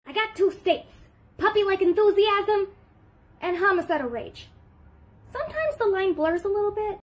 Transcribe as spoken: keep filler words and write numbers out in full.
I got two states, puppy-like enthusiasm and homicidal rage. Sometimes the line blurs a little bit.